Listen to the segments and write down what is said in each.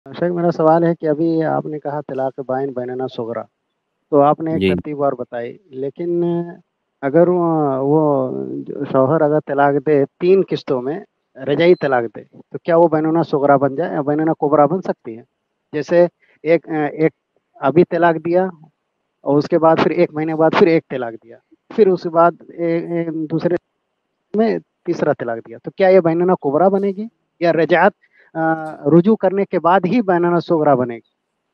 शेख, मेरा सवाल है कि अभी आपने कहा तलाक बाइन बैनना सुगरा, तो आपने एक جی तरतीब और बताई, लेकिन अगर शौहर अगर तलाक दे 3 किस्तों में, रजाई तलाक दे, तो क्या वो बैनना सुगरा बन जाए या बैनना कुबरा बन सकती है? जैसे एक अभी तलाक दिया और उसके बाद फिर 1 महीने बाद फिर एक तलाक दिया, फिर उसके बाद दूसरे में तीसरा तलाक दिया, तो क्या ये बैनना कुबरा बनेगी या रजात रुजू करने के बाद ही बैनना सुगरा बनेगी?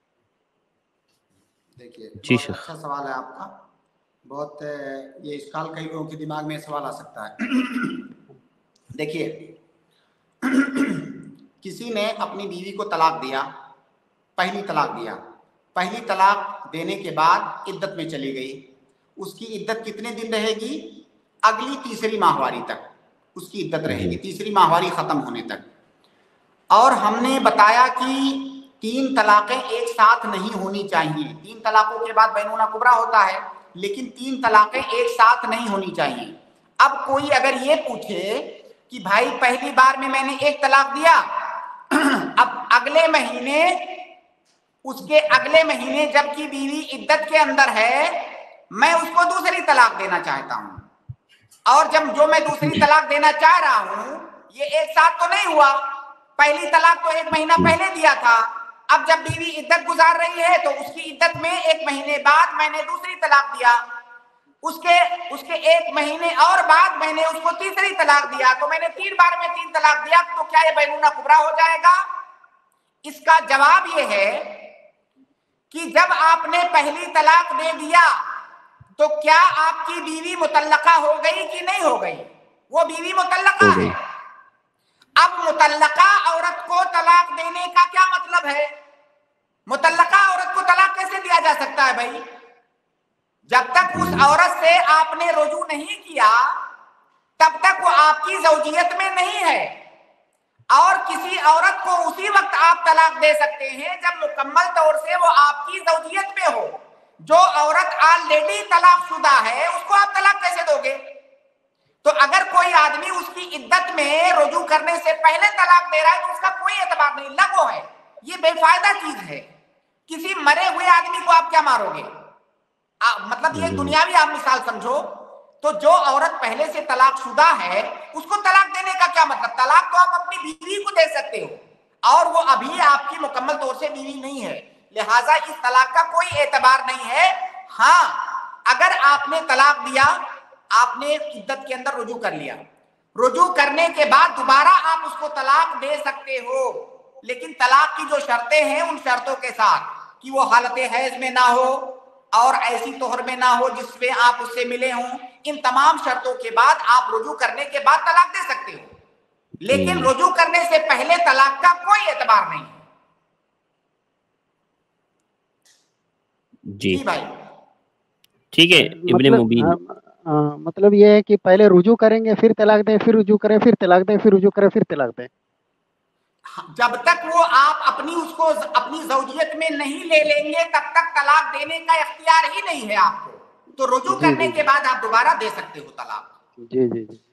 देखिए, جی बहुत شیخ. अच्छा सवाल है आपका. बहुत ये इश्काल कई लोगों के दिमाग में सवाल आ सकता है. देखिए, किसी ने अपनी बीवी को तलाक दिया, पहली तलाक दिया, पहली तलाक देने के बाद इद्दत में चली गई. उसकी इद्दत कितने दिन रहेगी? अगली तीसरी माहवारी तक उसकी इद्दत रहेगी, جی तीसरी माहवारी खत्म होने तक. और हमने बताया कि 3 तलाक़ें एक साथ नहीं होनी चाहिए. 3 तलाक़ों के बाद बैनूना कुबरा होता है, लेकिन 3 तलाक़ें एक साथ नहीं होनी चाहिए. अब कोई अगर ये पूछे कि भाई पहली बार में मैंने 1 तलाक दिया, अब अगले महीने, उसके अगले महीने जबकि बीवी इद्दत के अंदर है, मैं उसको दूसरी तलाक देना चाहता हूं. और जब जो मैं दूसरी तलाक देना चाह रहा हूं, ये एक साथ तो नहीं हुआ. पहली तलाक तो 1 महीना पहले दिया था. अब जब बीवी इद्दत गुजार रही है तो उसकी इद्दत में 1 महीने बाद मैंने दूसरी तलाक दिया. उसके 1 महीने और बाद मैंने उसको तीसरी तलाक दिया, तो मैंने 3 बार में 3 तलाक दिया. तो क्या ये बैनूना कुबरा हो जाएगा? इसका जवाब ये है कि जब आपने पहली तलाक दे दिया तो क्या आपकी बीवी मुतल्लका हो गई कि नहीं हो गई? वो बीवी मुतल्लका ہو है. گئی. अब मुतल्लका औरत को तलाक देने का क्या मतलब है? मुतल्लका औरत को तलाक कैसे दिया जा सकता है भाई? जब तक उस औरत से आपने रुजू नहीं किया तब तक वो आपकी ज़ौजियत में नहीं है. और किसी औरत को उसी वक्त आप तलाक दे सकते हैं जब मुकम्मल तौर से वो आपकी ज़ौजियत में हो. जो औरत ऑलरेडी तलाकशुदा है उसको आप तलाक कैसे दोगे? तो अगर कोई आदमी उसकी इद्दत में रुजू करने से पहले तलाक दे रहा है तो उसका कोई एतबार नहीं, लगो है. ये बेफायदा चीज है. किसी मरे हुए आदमी को आप क्या मारोगे? मतलब ये दुनियावी आप मिसाल समझो. तो जो औरत पहले से तलाकशुदा है उसको तलाक देने का क्या मतलब? तलाक तो आप अपनी बीवी को दे सकते हो और वो अभी आपकी मुकम्मल तौर से बीवी नहीं है, लिहाजा इस तलाक का कोई एतबार नहीं है. हाँ, अगर आपने तलाक दिया, आपने इद्दत के अंदर रुजू कर लिया, रुजू करने के बाद दोबारा आप उसको तलाक दे सकते हो, लेकिन तलाक की जो शर्तें हैं उन शर्तों के साथ कि वो हालत हैज में ना हो और ऐसी तोहर में ना हो जिसमें आप उससे मिले हों. इन तमाम शर्तों के बाद आप रुजू करने के बाद तलाक दे सकते हो, लेकिन रुजू करने से पहले तलाक का कोई एतबार नहीं. جی जी भाई. ٹھیک ہے. ابن مبین. मतलब ये है कि पहले रुजू करेंगे, फिर तलाक दें, फिर रुजू करें, फिर तलाक दें, फिर रुजू करें, फिर तलाक दें. जब तक वो आप उसको अपनी ज़ौजियत में नहीं ले लेंगे तब तक तलाक देने का इख्तियार ही नहीं है आपको. तो रुजू जी करने जी के बाद आप दोबारा दे सकते हो तलाक. जी जी जी